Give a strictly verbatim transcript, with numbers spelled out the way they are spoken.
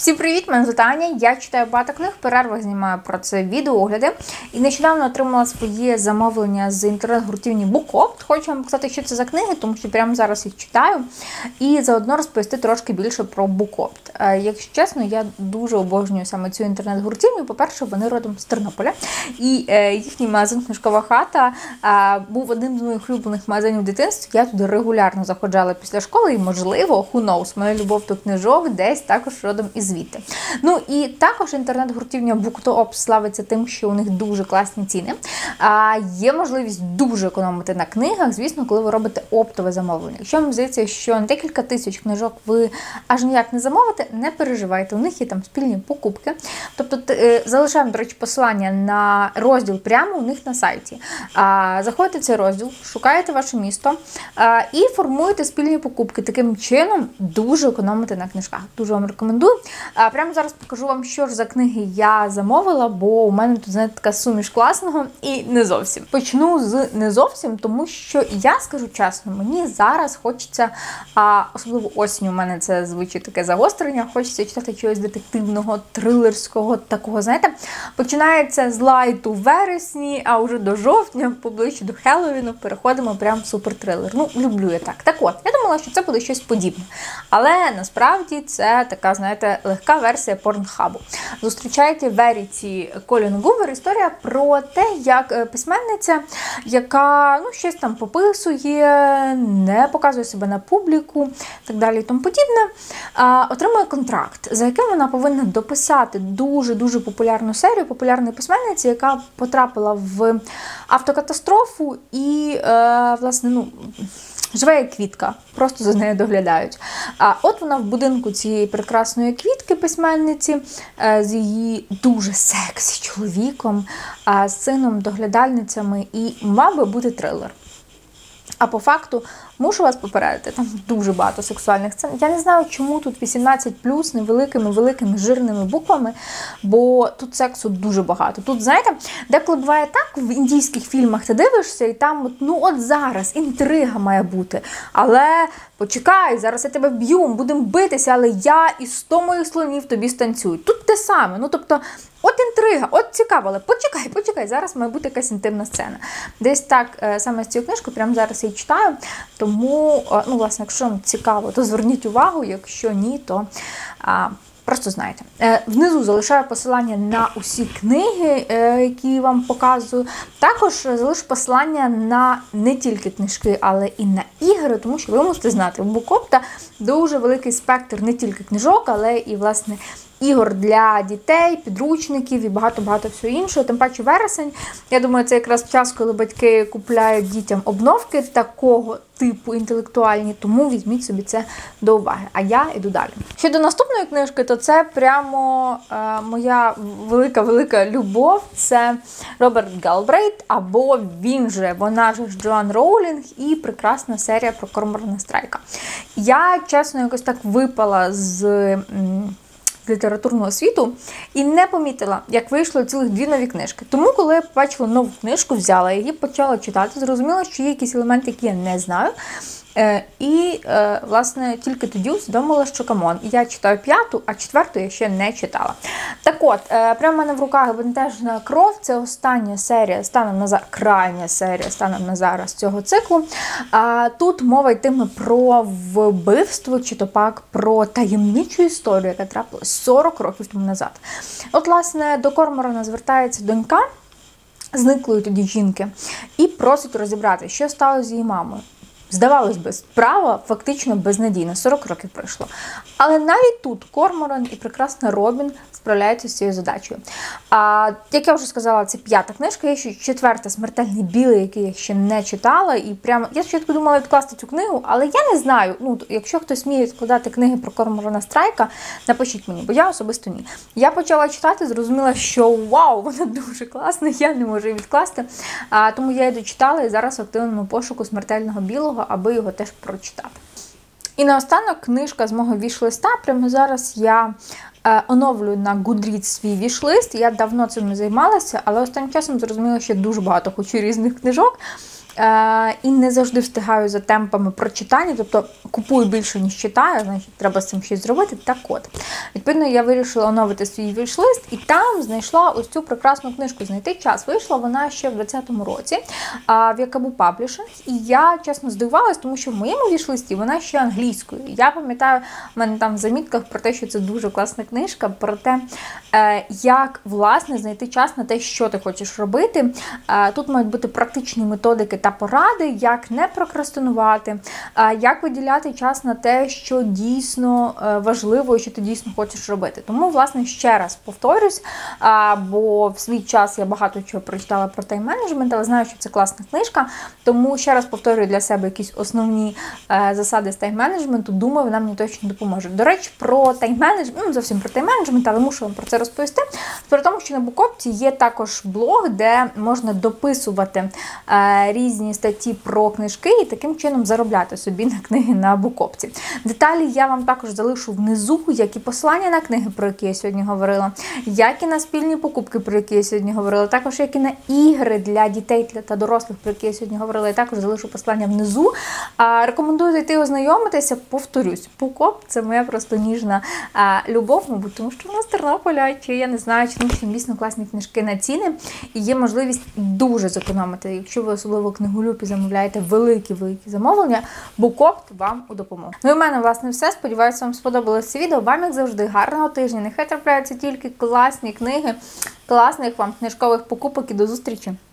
Всім привіт, мене звати Аня, я читаю багато книг, в перервах знімаю про це відеоогляди. І нещодавно отримала своє замовлення з інтернет-гуртівні BookOpt. Хочу вам показати, що це за книги, тому що прямо зараз їх читаю. І заодно розповісти трошки більше про BookOpt. Якщо чесно, я дуже обожнюю саме цю інтернет-гуртівню. По-перше, вони родом з Тернополя. І їхній магазин «Книжкова хата» був одним з моїх улюблених магазинів в дитинстві. Я туди регулярно заходжала після школи і, можливо, who knows, моя любов до книжок десь також родом із звідти. Ну і також інтернет-гуртівня BookOpt славиться тим, що у них дуже класні ціни. А є можливість дуже економити на книгах, звісно, коли ви робите оптове замовлення. Якщо вам здається, що на декілька тисяч книжок ви аж ніяк не замовите, не переживайте, у них є там спільні покупки. Тобто залишаємо, до речі, посилання на розділ прямо у них на сайті. А, заходите в цей розділ, шукаєте ваше місто а, і формуєте спільні покупки. Таким чином дуже економите на книжках. Дуже вам рекомендую. А, прямо зараз покажу вам, що ж за книги я замовила, бо у мене тут, знаєте, така суміш класного і не зовсім. Почну з не зовсім, тому що я скажу чесно, мені зараз хочеться, а, особливо осінь у мене це звичай таке загострення, хочеться читати чогось детективного, трилерського, такого, знаєте, починається з лайту в вересні, а вже до жовтня, поближче до Хеллоуіну, переходимо прям в супертрилер. Ну, люблю я так. Так от, я думала, що це буде щось подібне. Але насправді це така, знаєте, легка версія порнхабу. Зустрічаєте Веріті Колін Гувер. Історія про те, як письменниця, яка ну, щось там пописує, не показує себе на публіку, так далі і тому подібне, отримує контракт, за яким вона повинна дописати дуже-дуже популярну серію популярної письменниці, яка потрапила в автокатастрофу і, власне, ну, живе як квітка, просто за нею доглядають. А от вона в будинку цієї прекрасної квітки письменниці з її дуже сексі чоловіком, з сином, доглядальницями, і мав би бути трилер. А по факту, мушу вас попередити, там дуже багато сексуальних сцен. Я не знаю, чому тут вісімнадцять плюс невеликими-великими жирними буквами, бо тут сексу дуже багато. Тут, знаєте, деколи буває так, в індійських фільмах ти дивишся, і там, от, ну от зараз, інтрига має бути. Але почекай, зараз я тебе вб'ю, будемо битися, але я і сто моїх слонів тобі станцюють. Тут те саме, ну тобто, от інтрига, от цікаво, але почекай, почекай, зараз має бути якась інтимна сцена. Десь так, саме з цією книжкою, прямо зараз я її читаю, тому, ну, власне, якщо вам цікаво, то зверніть увагу, якщо ні, то а, просто знайте. Внизу залишаю посилання на усі книги, які вам показую. Також залишу посилання на не тільки книжки, але і на ігри, тому що ви мусите знати, у BookOpt дуже великий спектр не тільки книжок, але і, власне, ігор для дітей, підручників і багато-багато всього іншого. Тим паче вересень. Я думаю, це якраз час, коли батьки купляють дітям обновки такого типу інтелектуальні, тому візьміть собі це до уваги. А я йду далі. Щодо наступної книжки, то це прямо е, моя велика-велика любов. Це Роберт Гелбрейт, або він же, вона ж Джоан Роулінг, і прекрасна серія про Корморана Страйка. Я, чесно, якось так випала з м, літературного світу і не помітила, як вийшло цілих дві нові книжки. Тому, коли я побачила нову книжку, взяла її, почала читати, зрозуміла, що є якісь елементи, які я не знаю. Е, і, е, власне, тільки тоді усвідомила, що камон. Я читаю п'яту, а четверту я ще не читала. Так от, е, прямо в мене в руках «Бентежна кров». Це остання серія, станом на зараз, крайня серія, станом на зараз цього циклу. А, тут мова йтиме про вбивство, чи то пак про таємничу історію, яка трапилась сорок років тому назад. От, власне, до Корморана звертається донька зниклої тоді жінки і просить розібрати, що сталося з її мамою. Здавалось би, справа фактично безнадійна, сорок років пройшло. Але навіть тут Корморан і прекрасна Робін справляються з цією задачею. А, як я вже сказала, це п'ята книжка, є ще четверта «Смертельний білий», який я ще не читала. І прямо, я спочатку думала відкласти цю книгу, але я не знаю, ну, якщо хтось вміє відкладати книги про Корморана Страйка, напишіть мені, бо я особисто ні. Я почала читати, зрозуміла, що вау, вона дуже класна, я не можу її відкласти. А, тому я її дочитала і зараз в активному пошуку «Смертельного білого», аби його теж прочитати. І наостанок книжка з мого віш-листа. Прямо зараз я е, оновлюю на Goodreads свій віш-лист. Я давно цим не займалася, але останнім часом зрозуміла, що дуже багато хочу різних книжок. е, і не завжди встигаю за темпами прочитання, тобто купую більше, ніж читаю, значить треба з цим щось зробити. Так от, відповідно, я вирішила оновити свій віш-лист, і там знайшла ось цю прекрасну книжку «Знайти час». Вийшла вона ще в двадцятому році в Якабу Publishing, і я, чесно, здивувалась, тому що в моєму віш-листі вона ще англійською. Я пам'ятаю, в мене там в замітках про те, що це дуже класна книжка, про те, як, власне, знайти час на те, що ти хочеш робити. Тут мають бути практичні методики та поради, як не прокрастинувати, як виділяти час на те, що дійсно важливо і що ти дійсно хочеш робити. Тому, власне, ще раз повторюсь, бо в свій час я багато чого прочитала про тайм-менеджмент, але знаю, що це класна книжка, тому ще раз повторюю для себе якісь основні засади з тайм-менеджменту, думаю, вона мені точно допоможе. До речі, про тайм-менеджмент, ну, зовсім про тайм-менеджмент, але мушу вам про це розповісти. При тому, що на Букопті є також блог, де можна дописувати е, різні статті про книжки і таким чином заробляти собі на книги на Букопті. Деталі я вам також залишу внизу, як і посилання на книги, про які я сьогодні говорила, як і на спільні покупки, про які я сьогодні говорила, також як і на ігри для дітей та дорослих, про які я сьогодні говорила, я також залишу посилання внизу. А, рекомендую зайти ознайомитися, повторюсь, Букоп – це моя просто ніжна а, любов, мабуть, тому що вона з Тернополя, чи я не знаю, чи тому що дійсно класні книжки на ціни, і є можливість дуже зекономити. Якщо ви особливо книголюб і замовляєте великі-великі замовлення, Букоп вам у допомогу. Ну і в мене, власне, все. Сподіваюся, вам сподобалось це відео. Вам, як завжди, гарного тижня. Нехай трапляються тільки класні книги, класних вам книжкових покупок і до зустрічі!